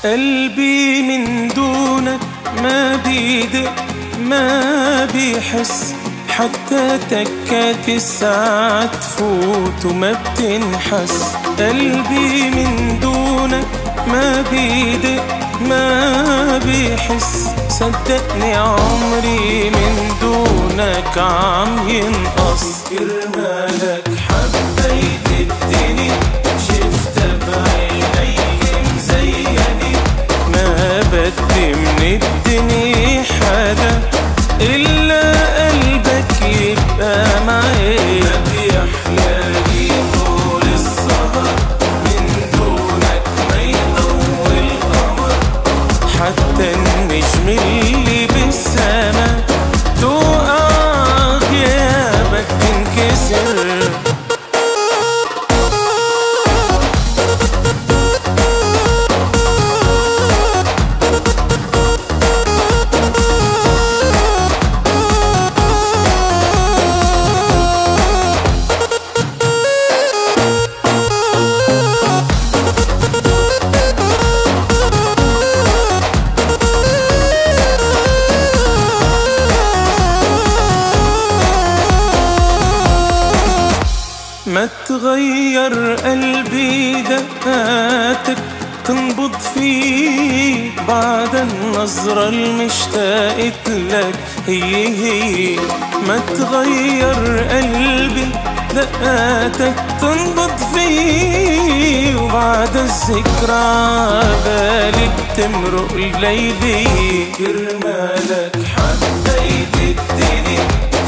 قلبي من دونك ما بيدق ما بيحس، حتى تكات الساعة تفوت وما بتنحس. قلبي من دونك ما بيدق ما بيحس، صدقني عمري من دونك عم ينقص. كرمالك حبيت الدنيا شفتها بعينيك مزينة، ما بدي من الدنيا حدا إلا قلبك يبقى معي. ما بيحلالي طول السهر من دونك ما يضوي القمر، حتى النجم اللي بالسما توقع غيابك تنكسر. ما تغير قلبي دقاتك تنبض فيه بعد النظرة المشتاقت لك هي. ما تغير قلبي دقاتك تنبض فيه، وبعد الذكرى عبالي بتمرق الليلي. كرمالك حبيت الدنيا